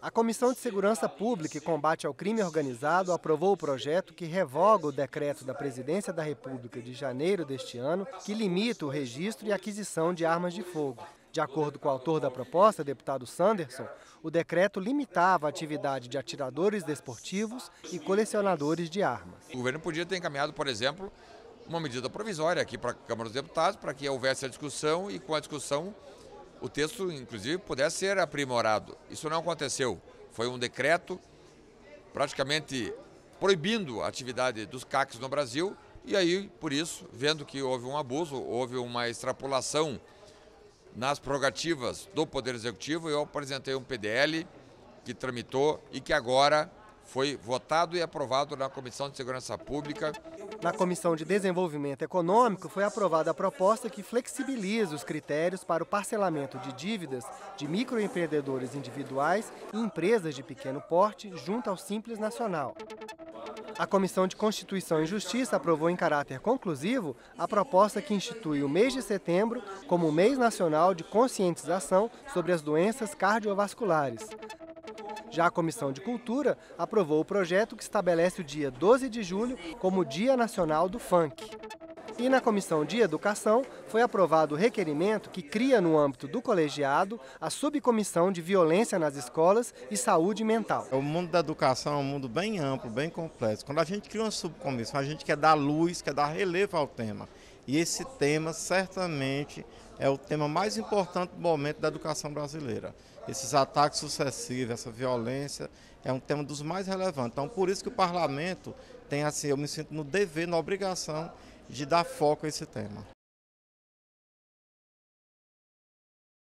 A Comissão de Segurança Pública e Combate ao Crime Organizado aprovou o projeto que revoga o decreto da Presidência da República de janeiro deste ano, que limita o registro e aquisição de armas de fogo. De acordo com o autor da proposta, deputado Sanderson, o decreto limitava a atividade de atiradores desportivos e colecionadores de armas. O governo podia ter encaminhado, por exemplo, uma medida provisória aqui para a Câmara dos Deputados, para que houvesse a discussão e com a discussão o texto, inclusive, pudesse ser aprimorado. Isso não aconteceu. Foi um decreto praticamente proibindo a atividade dos CACs no Brasil e aí, por isso, vendo que houve um abuso, houve uma extrapolação nas prerrogativas do Poder Executivo, eu apresentei um PDL que tramitou e que agora foi votado e aprovado na Comissão de Segurança Pública. Na Comissão de Desenvolvimento Econômico foi aprovada a proposta que flexibiliza os critérios para o parcelamento de dívidas de microempreendedores individuais e empresas de pequeno porte junto ao Simples Nacional. A Comissão de Constituição e Justiça aprovou em caráter conclusivo a proposta que institui o mês de setembro como o mês nacional de conscientização sobre as doenças cardiovasculares. Já a Comissão de Cultura aprovou o projeto que estabelece o dia 12 de julho como o Dia Nacional do Funk. E na Comissão de Educação foi aprovado o requerimento que cria no âmbito do colegiado a Subcomissão de Violência nas Escolas e Saúde Mental. O mundo da educação é um mundo bem amplo, bem complexo. Quando a gente cria uma subcomissão, a gente quer dar luz, quer dar relevo ao tema. E esse tema certamente é o tema mais importante do momento da educação brasileira. Esses ataques sucessivos, essa violência, é um tema dos mais relevantes. Então, por isso que o parlamento tem, assim, eu me sinto no dever, na obrigação de dar foco a esse tema.